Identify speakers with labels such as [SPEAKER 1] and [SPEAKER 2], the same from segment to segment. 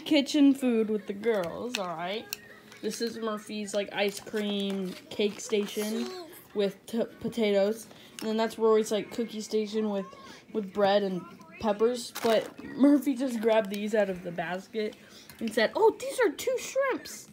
[SPEAKER 1] kitchen food with the girls, all right? This is Murphy's like ice cream cake station with potatoes. And then that's Rory's like cookie station with bread and peppers. But Murphy just grabbed these out of the basket and said, "Oh, these are 2 shrimps."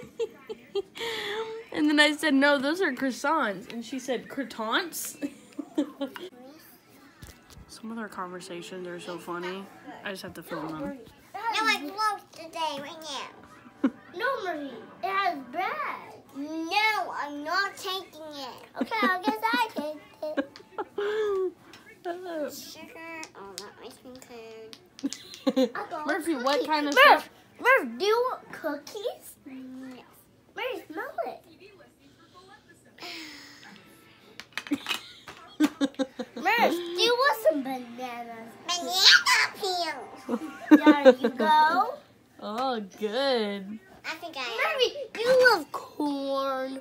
[SPEAKER 1] And then I said, "No, those are croissants." And she said, "Croutons?" Some of their conversations are so funny. I just have to film them.
[SPEAKER 2] No, I closed today right now. No, Marie, it has bread. No, I'm not taking it. Okay, I guess I take it. Sugar. Oh, not ice cream cone.
[SPEAKER 1] Murphy, what kind of stuff?
[SPEAKER 2] Murph, do you want cookies? Yes. Murphy, smell it. Murph, do you want some bananas? Banana peels. There you go.
[SPEAKER 1] Oh, good.
[SPEAKER 2] I think I Murphy, do you love corn?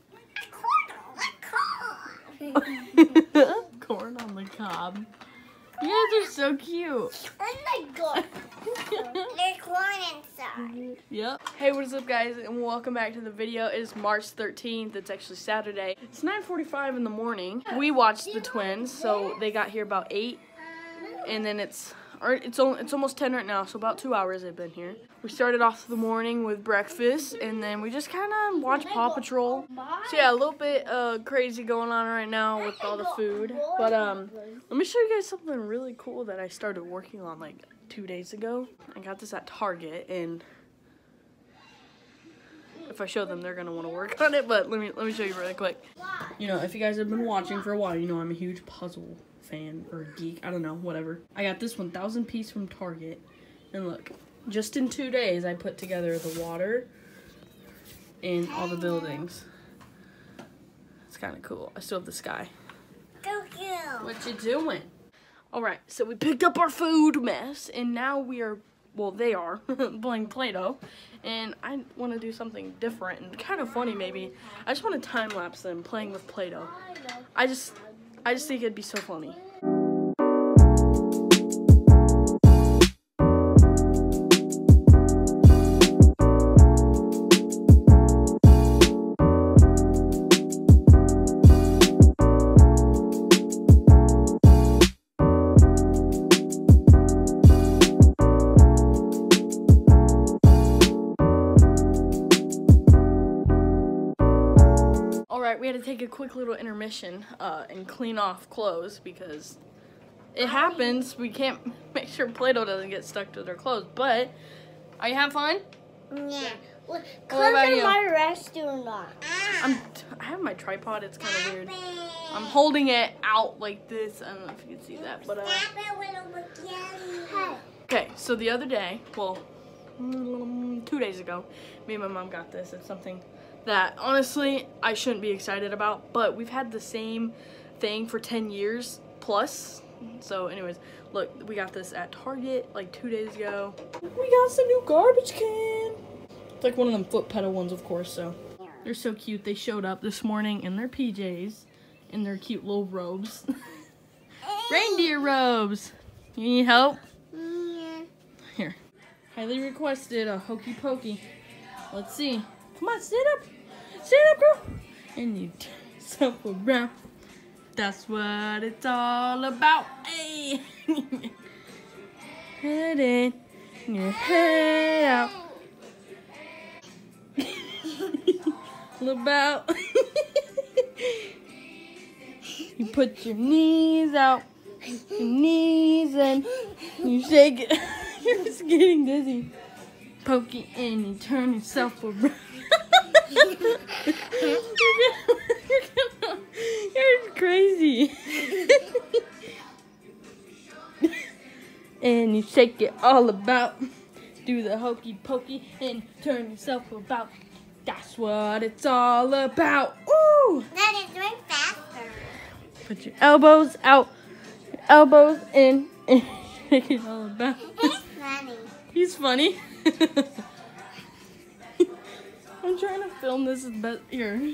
[SPEAKER 1] Corn on the cob. You guys are so cute.
[SPEAKER 2] Oh my god. There's corn inside.
[SPEAKER 1] Yep. Hey, what is up, guys, and welcome back to the video. It is March 13th. It's actually Saturday. It's 9:45 in the morning. We watched the twins, so they got here about 8, and then it's almost 10 right now, so about 2 hours they've been here. We started off the morning with breakfast, and then we just kind of watched Paw Patrol. So yeah, a little bit crazy going on right now with all the food. But let me show you guys something really cool that I started working on like 2 days ago. I got this at Target, and if I show them, they're gonna want to work on it. But let me show you really quick. You know, if you guys have been watching for a while, you know I'm a huge puzzle fan or geek, I don't know, whatever. I got this 1,000 piece from Target, and look, just in 2 days I put together the water and all the buildings. It's kind of cool. I still have the sky. What you doing? All right, so we picked up our food mess, and now we are, well, they are playing Play-Doh, and I want to do something different and kind of funny maybe. I just want to time lapse them playing with Play-Doh. I just think it'd be so funny. Alright, we had to take a quick little intermission and clean off clothes because it happens. We can't make sure Play-Doh doesn't get stuck to their clothes. But, are you having fun?
[SPEAKER 2] Yeah. Well,
[SPEAKER 1] what about you?
[SPEAKER 2] My restaurant.
[SPEAKER 1] I have my tripod. It's kind of weird. I'm holding it out like this. I don't know if you can see that. But okay, so the other day, well, 2 days ago, me and my mom got this. It's something that honestly I shouldn't be excited about, but we've had the same thing for 10 years plus. So anyways, look, we got this at Target like 2 days ago. We got some new garbage can. It's like one of them foot pedal ones, of course. So they're so cute. They showed up this morning in their PJs, in their cute little robes. Reindeer robes. You need help?
[SPEAKER 2] Yeah.
[SPEAKER 1] Here, highly requested a hokey pokey. Let's see. Come on, stand up. Stand up, girl. And you turn yourself around. That's what it's all about. Hey. Head in, your head out. All about. You put your knees out. Your knees in. You shake it. You're just getting dizzy. Pokey and you turn yourself around. You're crazy. And you shake it all about. Do the hokey pokey and turn yourself about. That's what it's all about. Ooh!
[SPEAKER 2] That is way faster.
[SPEAKER 1] Put your elbows out, your elbows in, and shake it all about.
[SPEAKER 2] He's funny.
[SPEAKER 1] He's funny. I'm trying to film this as best here.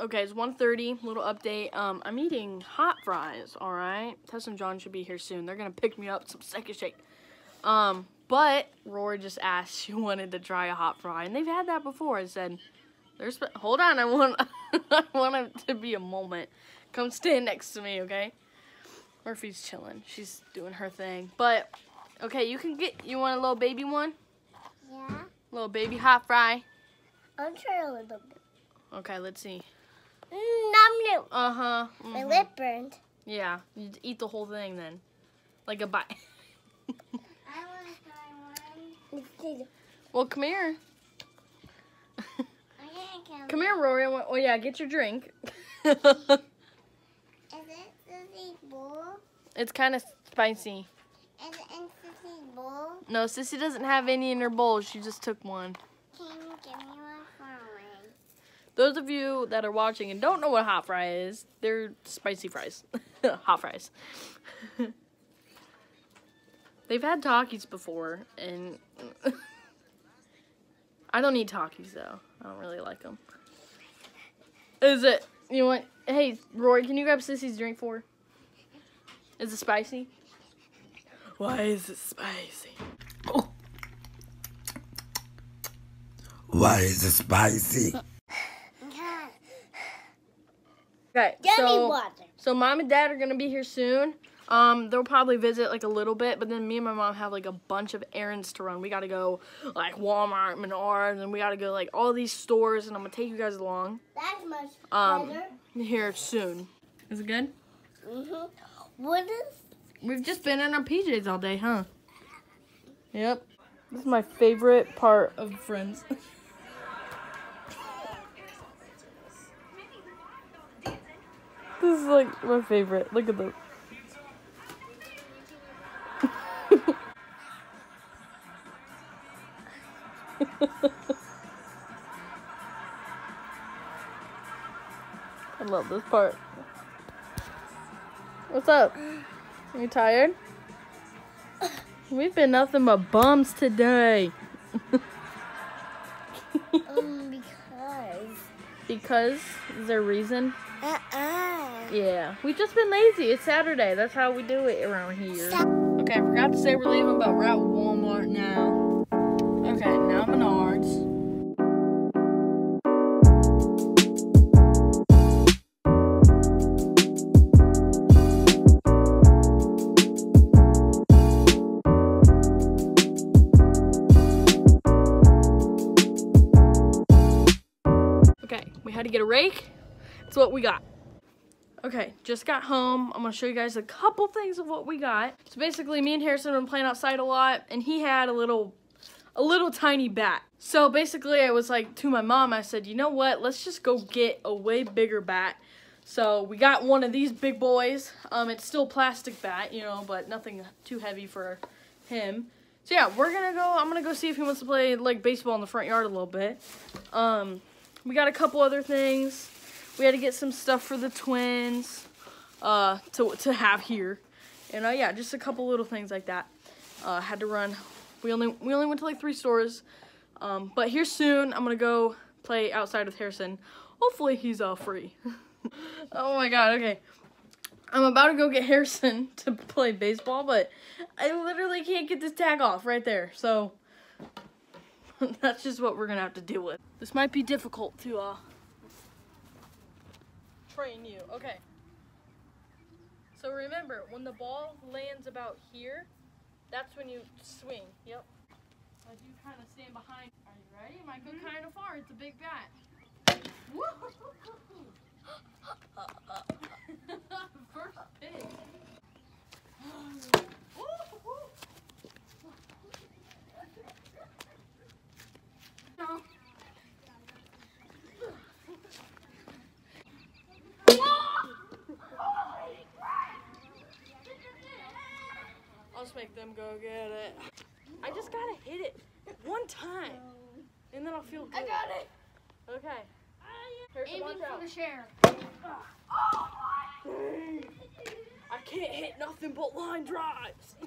[SPEAKER 1] Okay, it's 1:30. Little update. I'm eating hot fries. All right. Tess and John should be here soon. They're gonna pick me up some second shake. But Rory just asked. She wanted to try a hot fry, and they've had that before. I said, hold on. I want it to be a moment. Come stand next to me, okay? Murphy's chilling. She's doing her thing. But okay, you want a little baby one?
[SPEAKER 2] Yeah.
[SPEAKER 1] Little baby hot fry.
[SPEAKER 2] I'll try a little bit.
[SPEAKER 1] Okay, let's see.
[SPEAKER 2] Nom.
[SPEAKER 1] Uh-huh.
[SPEAKER 2] My lip burned.
[SPEAKER 1] Yeah, you eat the whole thing then. Like a bite.
[SPEAKER 2] I want to try one.
[SPEAKER 1] Well, come here.
[SPEAKER 2] Okay,
[SPEAKER 1] Come here, Rory. Oh, yeah, get your drink.
[SPEAKER 2] Is it Sissy's bowl?
[SPEAKER 1] It's kind of spicy.
[SPEAKER 2] Is it in Sissy's bowl?
[SPEAKER 1] No, Sissy doesn't have any in her bowl. She just took one.
[SPEAKER 2] Can you give me one for me?
[SPEAKER 1] Those of you that are watching and don't know what hot fry is, they're spicy fries. Hot fries. They've had Takis before, and I don't eat Takis, though. I don't really like them. Hey, Rory, can you grab Sissy's drink for her? Is it spicy? Why is it spicy? Oh.
[SPEAKER 3] Why is it spicy?
[SPEAKER 1] Okay,
[SPEAKER 2] Give me water.
[SPEAKER 1] So Mom and Dad are gonna be here soon. They'll probably visit like a little bit, but then me and my mom have like a bunch of errands to run. We gotta go like Walmart, Menards, and we gotta go like all these stores, and I'm gonna take you guys along.
[SPEAKER 2] That's much better.
[SPEAKER 1] Here soon. Is it good?
[SPEAKER 2] Mhm. What is?
[SPEAKER 1] We've just been in our PJs all day, huh? Yep. This is my favorite part of Friends. This is like my favorite. Look at them. I love this part. What's up? Are you tired? We've been nothing but bums today.
[SPEAKER 2] Because.
[SPEAKER 1] Because? Is there a reason?
[SPEAKER 2] Uh-uh.
[SPEAKER 1] Yeah. We've just been lazy. It's Saturday. That's how we do it around here. Okay, I forgot to say we're leaving, but we're at Walmart now. Okay, now Menards. Okay, we had to get a rake. That's what we got. Okay, just got home. I'm gonna show you guys a couple things of what we got. So basically, me and Harrison have been playing outside a lot, and he had a little tiny bat. So basically, I was like to my mom, I said, you know what? Let's just go get a way bigger bat. So we got one of these big boys. It's still a plastic bat, you know, but nothing too heavy for him. So yeah, I'm gonna go see if he wants to play like baseball in the front yard a little bit. We got a couple other things. We had to get some stuff for the twins to have here, and yeah, just a couple little things like that. Had to run. We only went to like 3 stores, but here soon I'm gonna go play outside with Harrison. Hopefully he's free. Oh my God. Okay, I'm about to go get Harrison to play baseball, but I literally can't get this tag off right there. So that's just what we're gonna have to deal with. This might be difficult to train you. Okay. So remember, when the ball lands about here, that's when you swing. Yep. As you kind of stand behind. Are you ready? It might go kind of far. It's a big bat. First pitch. No. I'll just make them go get it. I just gotta hit it one time, and then I'll feel good.
[SPEAKER 2] I got it.
[SPEAKER 1] Okay. Harrison, watch out.
[SPEAKER 2] For the share.
[SPEAKER 1] I can't hit nothing but line drives.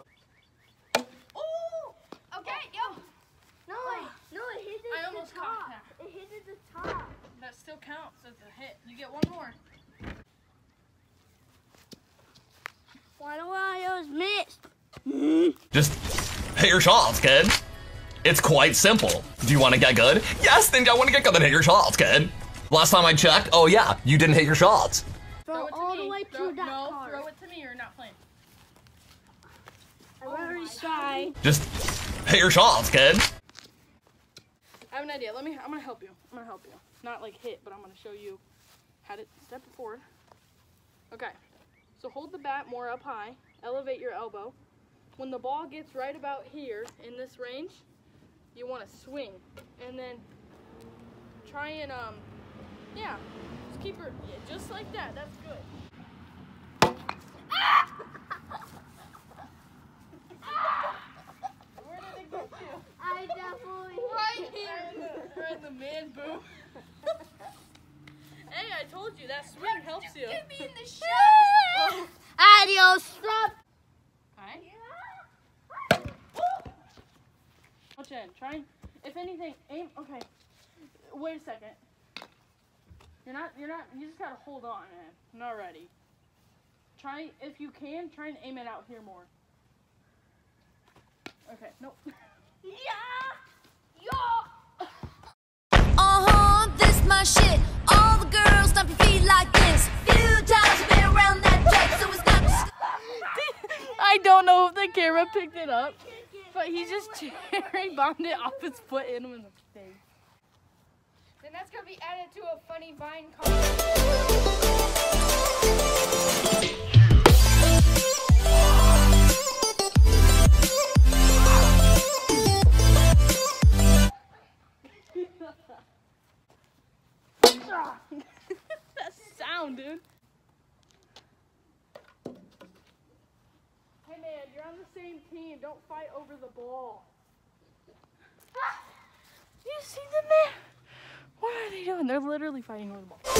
[SPEAKER 2] Oh! Okay, yo. No, it hit
[SPEAKER 1] I
[SPEAKER 2] the
[SPEAKER 1] almost
[SPEAKER 2] top.
[SPEAKER 1] caught that.
[SPEAKER 2] It hit the top.
[SPEAKER 1] That's still counts as a hit. You get one more.
[SPEAKER 2] Why do I always miss?
[SPEAKER 4] Just hit your shots, kid. It's quite simple. Do you want to get good? Yes, then I want to get good, then hit your shots, kid. Last time I checked, oh yeah, you didn't hit your shots.
[SPEAKER 2] Throw
[SPEAKER 1] it to
[SPEAKER 2] all
[SPEAKER 1] me.
[SPEAKER 2] the way to that car.
[SPEAKER 1] Throw it to me or not playing.
[SPEAKER 2] I'm already shy.
[SPEAKER 4] Just hit your shots, kid.
[SPEAKER 1] I have an idea. I'm gonna help you. I'm gonna help you. Not like hit, but I'm gonna show you how to step forward. Okay. So hold the bat more up high. Elevate your elbow. When the ball gets right about here in this range, you want to swing, and then try and yeah, just keep her just like that. That's good. Where did it get you?
[SPEAKER 2] I definitely
[SPEAKER 1] Right here. Right in the man boob. Hey, I told you that swing helps you.
[SPEAKER 2] Get me in the show. Adios, stop.
[SPEAKER 1] Alright. Watch in. Try. If anything, aim. Okay. Wait a second. You're not. You just gotta hold on, man. I'm not ready. Try, if you can, try and aim it out here more. Okay. Nope.
[SPEAKER 5] This my shit. All the girls stomp your feet like this. Few times I've been around that track, so it's not.
[SPEAKER 1] I don't know if the camera picked it up, but he just cherry bombed it off his foot in him in the face.
[SPEAKER 6] Then that's gonna be added to a funny Vine comment.
[SPEAKER 1] That sound, dude. Hey man, you're on the same team. Don't fight over the ball. You see them there? What are they doing? They're literally fighting over the ball.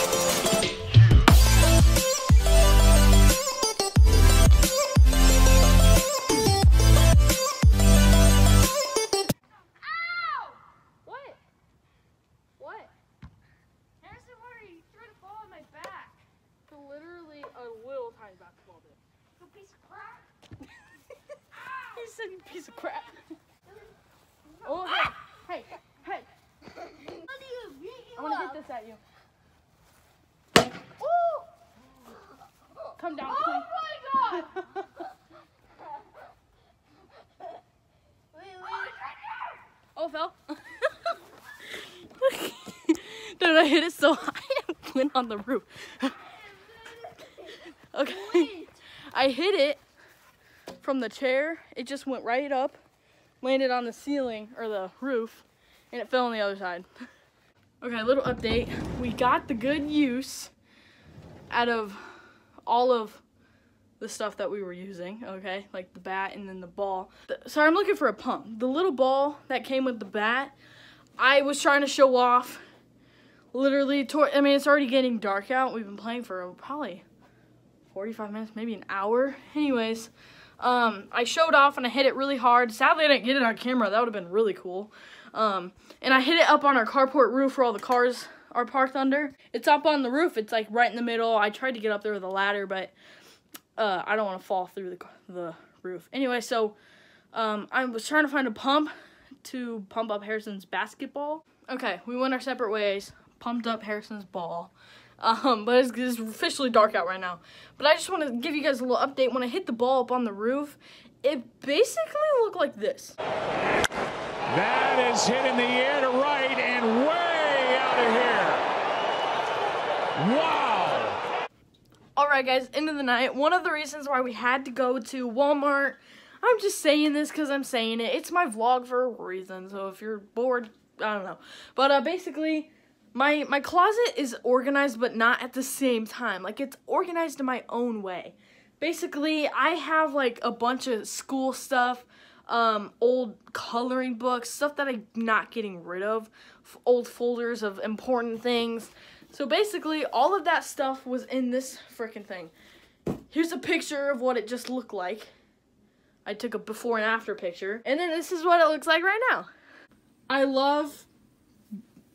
[SPEAKER 6] Ow!
[SPEAKER 1] What? What?
[SPEAKER 6] Harrison, what are you throwing a ball on my back?
[SPEAKER 1] Literally a little tiny basketball, dude.
[SPEAKER 6] You piece of crap.
[SPEAKER 1] You said you piece of crap. Oh, hey, hey, hey.
[SPEAKER 2] What do you mean?
[SPEAKER 1] I want to hit this at you. Come down, please.
[SPEAKER 6] Oh my god!
[SPEAKER 1] Oh, fell. Dude, I hit it so high it went on the roof. Okay. I hit it from the chair. It just went right up, landed on the ceiling or the roof, and it fell on the other side. Okay, little update. We got the good use out of all of the stuff that we were using, okay? Like the bat and then the ball. So I'm looking for a pump. The little ball that came with the bat, I was trying to show off. Literally, I mean, it's already getting dark out. We've been playing for probably 45 minutes, maybe an hour. Anyways, I showed off and I hit it really hard. Sadly, I didn't get it on camera. That would have been really cool. And I hit it up on our carport roof where all the cars are parked under. It's up on the roof. It's like right in the middle. I tried to get up there with a ladder, but I don't want to fall through the roof. Anyway, so I was trying to find a pump to pump up Harrison's basketball. Okay, we went our separate ways. Pumped up Harrison's ball. But it's officially dark out right now. But I just want to give you guys a little update. When I hit the ball up on the roof, it basically looked like this.
[SPEAKER 7] That is hit in the air to right and way out of here. Wow.
[SPEAKER 1] Alright guys, end of the night. One of the reasons why we had to go to Walmart, I'm just saying this because I'm saying it. It's my vlog for a reason, so if you're bored, I don't know. But basically, my closet is organized but not at the same time. Like, it's organized in my own way. Basically, I have like a bunch of school stuff, old coloring books, stuff that I'm not getting rid of, old folders of important things. So basically, all of that stuff was in this freaking thing. Here's a picture of what it just looked like. I took a before and after picture. And then this is what it looks like right now. I love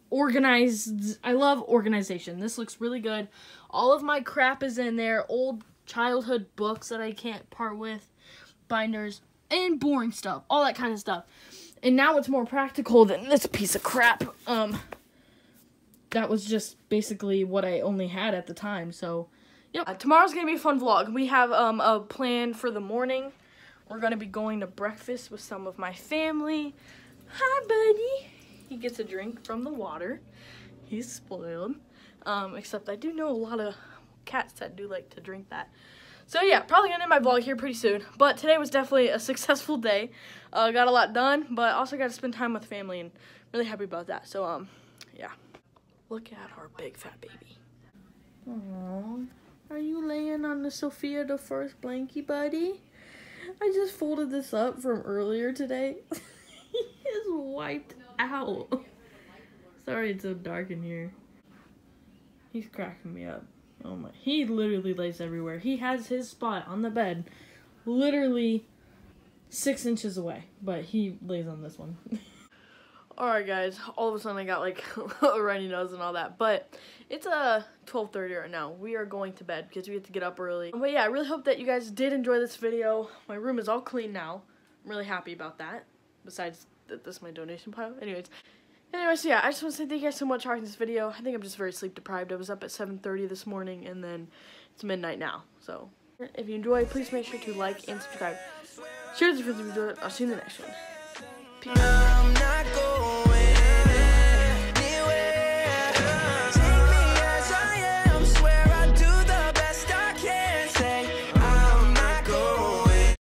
[SPEAKER 1] organized. I love organization. This looks really good. All of my crap is in there. Old childhood books that I can't part with, binders, and boring stuff. All that kind of stuff. And now it's more practical than this piece of crap. That was just basically what I only had at the time. So, yep. Tomorrow's going to be a fun vlog. We have a plan for the morning. We're going to be going to breakfast with some of my family. Hi, buddy. He gets a drink from the water. He's spoiled. Except I do know a lot of cats that do like to drink that. So yeah, probably gonna end my vlog here pretty soon. But today was definitely a successful day. Got a lot done, but also got to spend time with family, and really happy about that. So yeah. Look at our big fat baby. Aww. Are you laying on the Sophia the First blankie, buddy? I just folded this up from earlier today. He is wiped out. Sorry it's so dark in here. He's cracking me up. Oh my. He literally lays everywhere. He has his spot on the bed literally 6 inches away, but he lays on this one. Alright guys, all of a sudden I got like a runny nose and all that, but it's 12:30 right now. We are going to bed because we have to get up early. But yeah, I really hope that you guys did enjoy this video. My room is all clean now. I'm really happy about that. Besides that this is my donation pile. Anyways, so yeah, I just want to say thank you guys so much for watching this video. I think I'm just very sleep deprived. I was up at 7:30 this morning, and then it's midnight now. So if you enjoy, please make sure to like and subscribe. Share this with you. I'll see you in the next one. Peace.